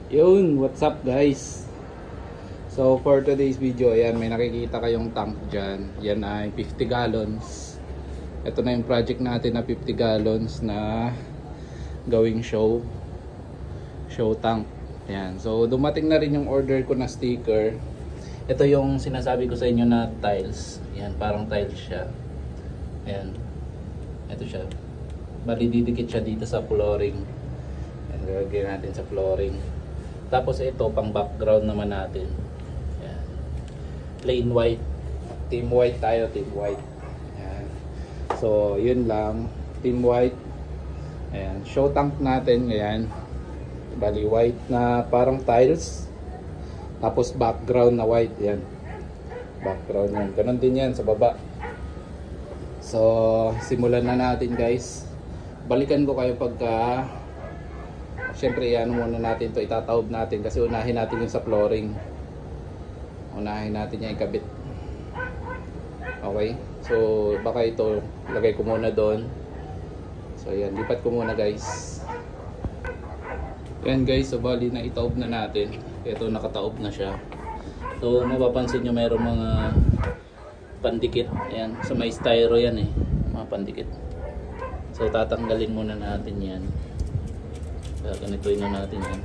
Yun, what's up guys? So for today's video, ayan, may nakikita kayong tank dyan. Yan ay 50 gallons. Ito na yung project natin na 50 gallons na gawing show tank. Ayan, so dumating na rin yung order ko na sticker. Ito yung sinasabi ko sa inyo na tiles. Ayan, parang tiles siya. Ayan, ito siya. Bali didikit siya dito sa flooring. Ayan, lalagyan natin sa flooring. Tapos ito pang background naman natin. Ayan. Plain white. Team white tayo, team white. Ayan. So, yun lang. Team white. Ayan. Show tank natin. Ayan. Bali white na parang tiles. Tapos background na white. Ayan. Background yan. Ganon din yan sa baba. So, simulan na natin guys. Balikan ko kayo pagka siyempre yan muna natin to, itataob natin kasi unahin natin yung sa flooring. Unahin natin yung ikabit. Okay, so baka ito lagay ko muna doon. So yan, lipat ko muna guys. Yan guys, so bali na itaob na natin. Ito nakataob na siya. So mapapansin nyo mayroong mga pandikit. Ayan, sa may styro yan eh, mga pandikit. So tatanggalin muna natin yan. Ganituin na natin yan.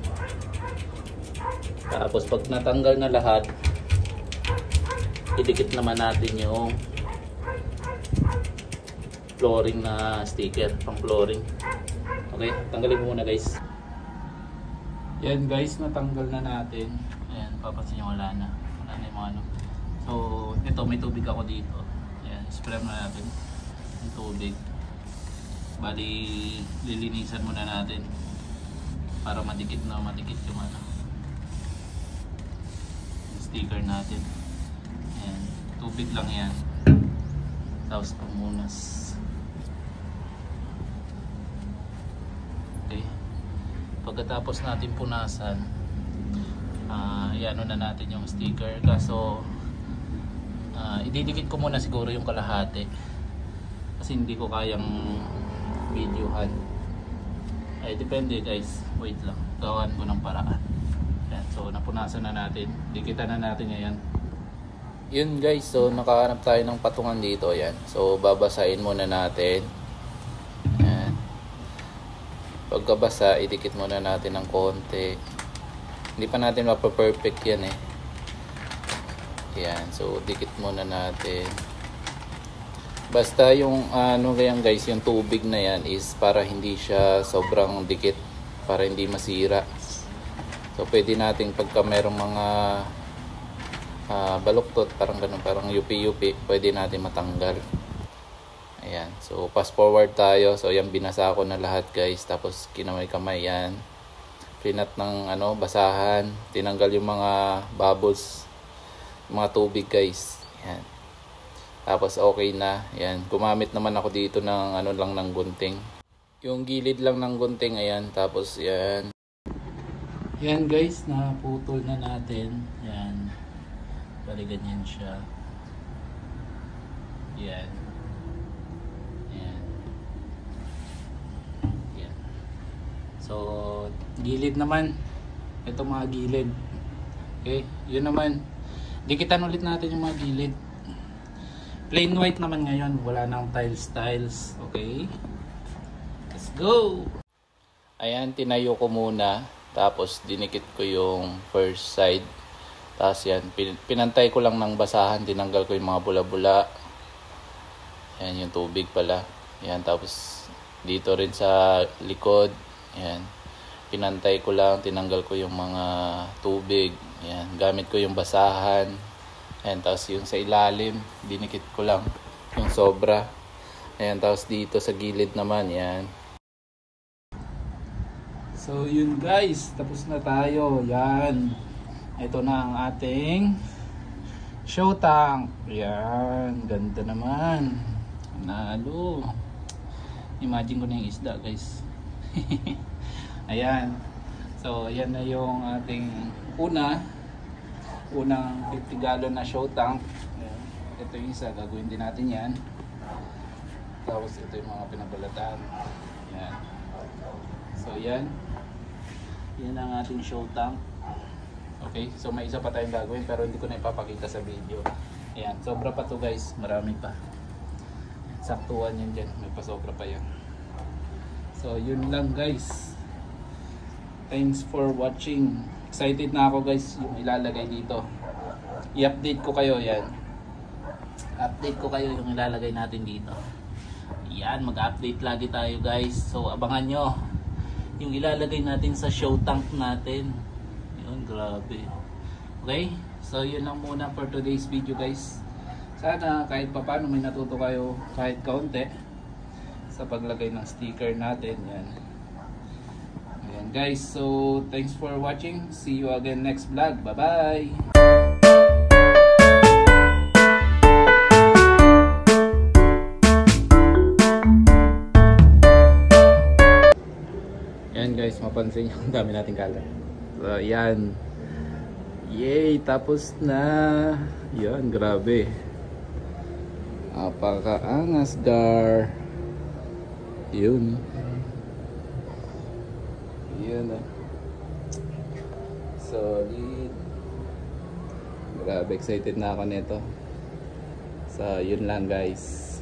Tapos pag natanggal na lahat, idikit naman natin yung flooring na sticker, pang flooring. Okay, tanggalin mo muna guys. Yan guys, natanggal na natin. Ayan, papansin nyo wala na yung mga ano. So ito, may tubig ako dito. Ayan, spray na natin yung tubig. Bali lilinisan muna natin para madikit yung ano, yung sticker natin. Ayan, tubig lang yan, tapos pamunas. Okay, pagkatapos natin punasan, iano na natin yung sticker. Kaso ididikit ko muna siguro yung kalahati kasi hindi ko kayang videohan. Ay, depende guys, wait lang, gawan ko ng paraan. Yan, so napunasan na natin, dikitan na natin yan. Yun guys, so nakahanap tayo ng patungan dito. Yan, so babasahin muna natin. Yan, pagkabasa idikit muna natin ng konti. Hindi pa natin mapa-perfect yan eh. Yan, so dikit muna natin. Basta yung ano ganyan guys, yung tubig na yan is para hindi siya sobrang dikit, para hindi masira. So pwede nating pagka merong mga baluktot, parang ganun, parang yupi-yupi, pwede natin matanggal. Ayan, so fast forward tayo. So yan, binasa ko na lahat guys, tapos kinamay-kamay yan, pinat ng ano, basahan, tinanggal yung mga bubbles, mga tubig guys. Yan. Tapos okay na. Yan, gumamit naman ako dito ng ano lang, ng gunting. Yung gilid lang ng gunting, ayan. Tapos yan. Yan guys, naputol na natin. Yan. Bali ganyan siya. Yan. Yan. Yan. So, gilid naman. Ito mga gilid. Okay, yun naman. Dikitan ulit natin yung mga gilid. Plain white naman ngayon, wala nang tiles. Okay, let's go. Ayan, tinayo ko muna, tapos dinikit ko yung first side. Tapos yan, pinantay ko lang ng basahan, tinanggal ko yung mga bula-bula. Ayan, yung tubig pala. Ayan, tapos dito rin sa likod, ayan, pinantay ko lang, tinanggal ko yung mga tubig. Ayan, gamit ko yung basahan. Ayan, tapos yung sa ilalim, dinikit ko lang yung sobra. Ayan, tapos dito sa gilid naman, yan. So yun guys, tapos na tayo. Yan, ito na ang ating show tank. Yan, ganda naman. Nalo. Imagine ko na yung isda guys. Ayan, so yan na yung ating unang 50 gallon na show tank. Ayan. Ito yung isa, gagawin din natin yan. Tapos ito yung mga pinabalatan. Ayan. So yan. Yan ang ating show tank. Okay, so may isa pa tayong gagawin pero hindi ko na ipapakita sa video. Ayan, sobra pa to guys, marami pa. Saktuhan yan dyan, may pasobra pa yan. So yun lang guys. Thanks for watching. Excited na ako guys yung ilalagay dito. I-update ko kayo yan. Update ko kayo yung ilalagay natin dito. Yan, mag-update lagi tayo guys. So abangan nyo yung ilalagay natin sa show tank natin. Yun, grabe. Okay, so yun lang muna for today's video guys. Sana kahit papano may natuto kayo kahit kaunti sa paglagay ng sticker natin. Yan. Ayan guys, so thanks for watching. See you again next vlog. Bye bye. Yan guys, mapansin nyo ang dami nating kalat. So yan. Yay, tapos na. Yan, grabe. Apakaangas gar. Yun. Yun ah. Solid. Grabe, excited na ako nito. So yun lang guys.